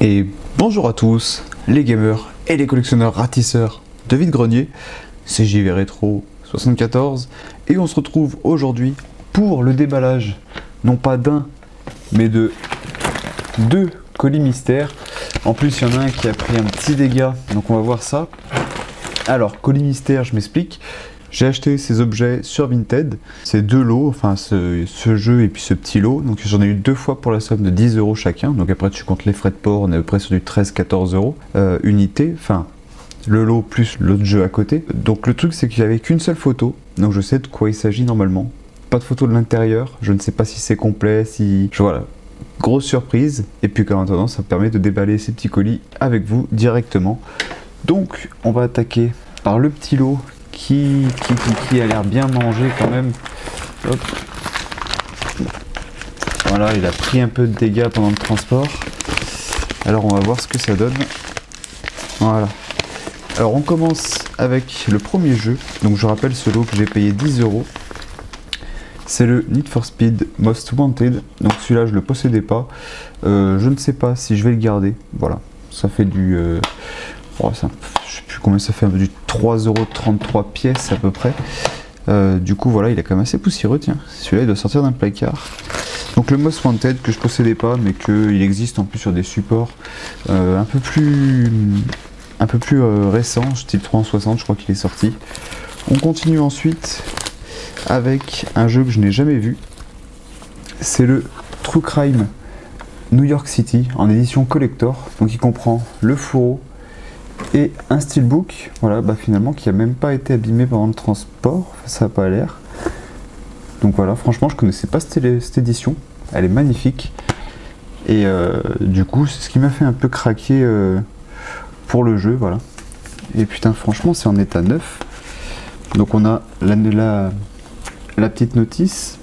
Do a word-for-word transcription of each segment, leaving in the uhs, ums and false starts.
Et bonjour à tous, les gamers et les collectionneurs ratisseurs de vide-grenier, c'est J V Rétro soixante-quatorze et on se retrouve aujourd'hui pour le déballage, non pas d'un, mais de deux colis mystères. En plus, il y en a un qui a pris un petit dégât, donc on va voir ça. Alors, colis mystère, je m'explique. J'ai acheté ces objets sur Vinted, c'est deux lots, enfin ce, ce jeu et puis ce petit lot, donc j'en ai eu deux fois pour la somme de dix euros chacun, donc après tu comptes les frais de port, on est à peu près sur du treize à quatorze euros, euh, unité, enfin le lot plus l'autre jeu à côté. Donc le truc c'est qu'il n'y avait qu'une seule photo, donc je sais de quoi il s'agit normalement, pas de photo de l'intérieur, je ne sais pas si c'est complet, si... Voilà, grosse surprise, et puis en attendant ça me permet de déballer ces petits colis avec vous directement. Donc on va attaquer par le petit lot, Qui, qui, qui, qui a l'air bien mangé quand même. Hop. Voilà, il a pris un peu de dégâts pendant le transport. Alors on va voir ce que ça donne. Voilà. Alors on commence avec le premier jeu. Donc je rappelle ce lot que j'ai payé dix euros. C'est le Need for Speed Most Wanted. Donc celui-là je le possédais pas. Euh, je ne sais pas si je vais le garder. Voilà. Ça fait du... Euh... Oh, ça, je sais plus combien ça fait, du trois euros trente-trois pièces à peu près. Euh, du coup voilà, il est quand même assez poussiéreux, tiens. Celui-là il doit sortir d'un placard. Donc le Most Wanted que je possédais pas, mais qu'il existe en plus sur des supports euh, un peu plus, un peu plus euh, récents, style trois cent soixante, je crois qu'il est sorti. On continue ensuite avec un jeu que je n'ai jamais vu. C'est le True Crime New York City en édition collector. Donc il comprend le fourreau et un steelbook, voilà, bah finalement qui a même pas été abîmé pendant le transport, ça a pas l'air. Donc voilà, franchement je connaissais pas cette, cette édition, elle est magnifique. Et euh, du coup c'est ce qui m'a fait un peu craquer euh, pour le jeu, voilà. Et putain franchement c'est en état neuf. Donc on a la, la, la petite notice.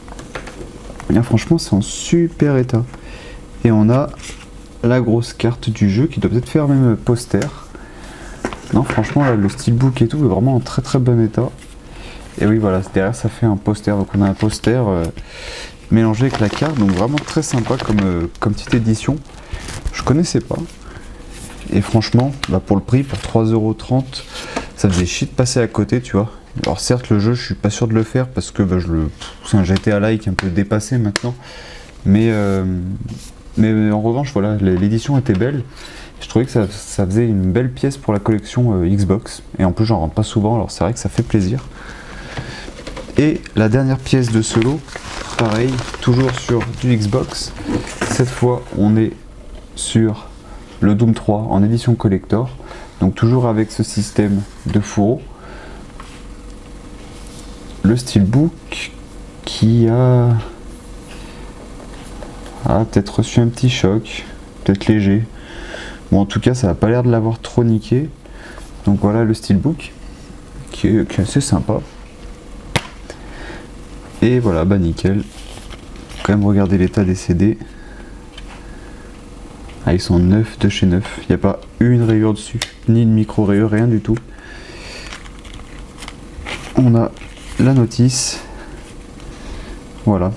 Et bien, franchement c'est en super état. Et on a la grosse carte du jeu qui doit peut-être faire même poster. Non franchement là, le steelbook et tout est vraiment en très très bon état. Et oui voilà, derrière ça fait un poster, donc on a un poster euh, mélangé avec la carte, donc vraiment très sympa comme, euh, comme petite édition. Je connaissais pas. Et franchement, bah, pour le prix, pour trois euros trente, ça faisait chier de passer à côté, tu vois. Alors certes le jeu je suis pas sûr de le faire parce que bah, je le... c'est un G T A like un peu dépassé maintenant. Mais euh... Mais en revanche, voilà, l'édition était belle. Je trouvais que ça, ça faisait une belle pièce pour la collection euh, Xbox. Et en plus, j'en rentre pas souvent, alors c'est vrai que ça fait plaisir. Et la dernière pièce de ce lot, pareil, toujours sur du Xbox. Cette fois, on est sur le Doom trois en édition collector. Donc toujours avec ce système de fourreau. Le steelbook qui a... Ah, peut-être reçu un petit choc, peut-être léger. Bon, en tout cas, ça n'a pas l'air de l'avoir trop niqué. Donc voilà le steelbook, qui est, qui est assez sympa. Et voilà, bah nickel. Quand même regarder l'état des C D. Ah, ils sont neufs de chez neuf. Il n'y a pas une rayure dessus, ni une micro-rayure, rien du tout. On a la notice. Voilà.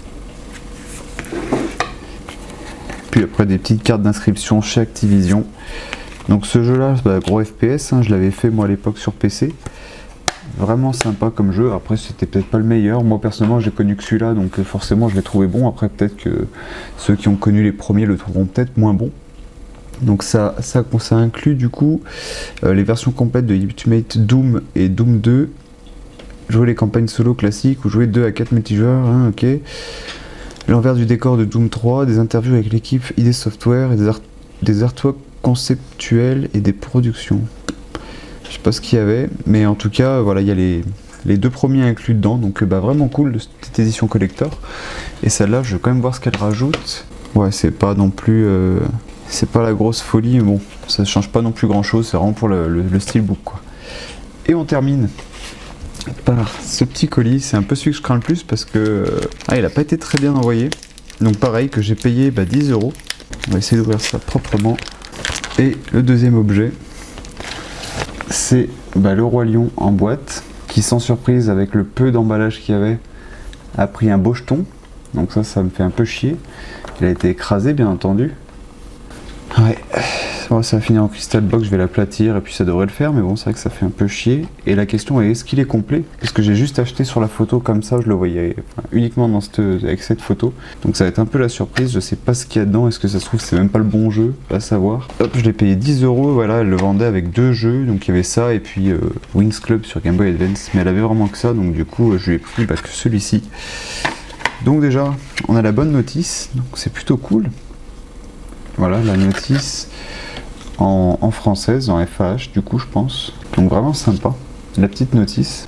Puis après des petites cartes d'inscription chez Activision. Donc ce jeu là, bah, gros F P S, hein, je l'avais fait moi à l'époque sur P C. Vraiment sympa comme jeu. Après c'était peut-être pas le meilleur, moi personnellement j'ai connu que celui-là, donc forcément je l'ai trouvé bon. Après peut-être que ceux qui ont connu les premiers le trouveront peut-être moins bon. Donc ça, ça, ça inclut du coup euh, les versions complètes de Ultimate Doom et Doom deux. Jouer les campagnes solo classiques ou jouer deux à quatre multijoueurs, hein, ok. L'envers du décor de Doom trois, des interviews avec l'équipe I D Software et des, art des artworks conceptuels et des productions. Je sais pas ce qu'il y avait, mais en tout cas, voilà, il y a les, les deux premiers inclus dedans, donc bah, vraiment cool, cette édition collector. Et celle-là, je vais quand même voir ce qu'elle rajoute. Ouais, c'est pas non plus... Euh, c'est pas la grosse folie, mais bon, ça change pas non plus grand-chose, c'est vraiment pour le, le, le steelbook, quoi. Et on termine par ce petit colis, c'est un peu celui que je crains le plus parce que euh, ah, il a pas été très bien envoyé. Donc pareil que j'ai payé bah, dix euros. On va essayer d'ouvrir ça proprement. Et le deuxième objet, c'est bah, le Roi Lion en boîte, qui sans surprise avec le peu d'emballage qu'il y avait, a pris un beau jeton. Donc ça, ça me fait un peu chier. Il a été écrasé bien entendu. Ouais, bon, ça va finir en crystal box, je vais l'aplatir et puis ça devrait le faire, mais bon, c'est vrai que ça fait un peu chier. Et la question est, est-ce qu'il est complet? Parce que j'ai juste acheté sur la photo comme ça, je le voyais enfin, uniquement dans cette, avec cette photo. Donc ça va être un peu la surprise, je sais pas ce qu'il y a dedans, est-ce que ça se trouve c'est même pas le bon jeu, à savoir. Hop, je l'ai payé dix euros, voilà, elle le vendait avec deux jeux, donc il y avait ça et puis euh, Wings Club sur Game Boy Advance, mais elle avait vraiment que ça, donc du coup je lui ai pris bah, que celui-ci. Donc déjà, on a la bonne notice, donc c'est plutôt cool. Voilà la notice en, en française, en F A H du coup je pense. Donc vraiment sympa, la petite notice.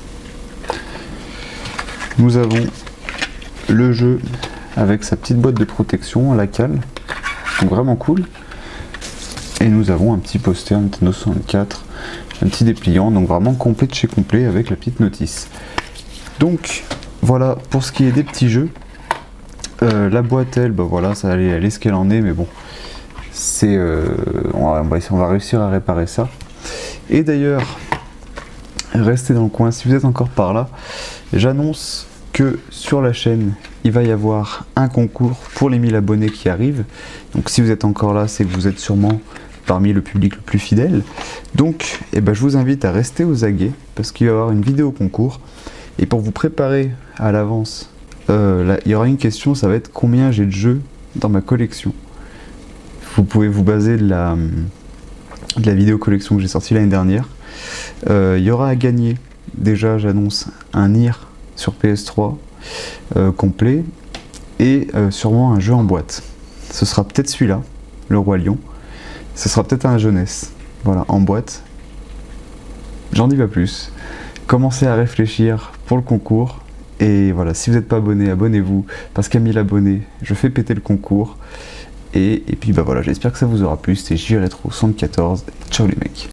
Nous avons le jeu avec sa petite boîte de protection, la cale. Donc vraiment cool. Et nous avons un petit poster Nintendo soixante-quatre, un petit dépliant, donc vraiment complet de chez complet avec la petite notice. Donc voilà pour ce qui est des petits jeux. Euh, la boîte, elle, bah voilà, ça elle est, elle est ce qu'elle en est, mais bon, c'est, euh, on, va, on va réussir à réparer ça. Et d'ailleurs, restez dans le coin, si vous êtes encore par là, j'annonce que sur la chaîne, il va y avoir un concours pour les mille abonnés qui arrivent. Donc si vous êtes encore là, c'est que vous êtes sûrement parmi le public le plus fidèle. Donc, eh ben, je vous invite à rester aux aguets, parce qu'il va y avoir une vidéo concours. Et pour vous préparer à l'avance, Euh, là, il y aura une question, ça va être combien j'ai de jeux dans ma collection. Vous pouvez vous baser de la, de la vidéo collection que j'ai sortie l'année dernière. Euh, il y aura à gagner, déjà j'annonce un Nier sur P S trois euh, complet et euh, sûrement un jeu en boîte. Ce sera peut-être celui-là, le Roi Lion. Ce sera peut-être un jeunesse, voilà, en boîte. J'en dis pas plus. Commencez à réfléchir pour le concours. Et voilà, si vous n'êtes pas abonné, abonnez-vous, parce qu'à mille abonnés, je fais péter le concours. Et, et puis bah voilà, j'espère que ça vous aura plu, c'était J Retro soixante-quatorze, ciao les mecs.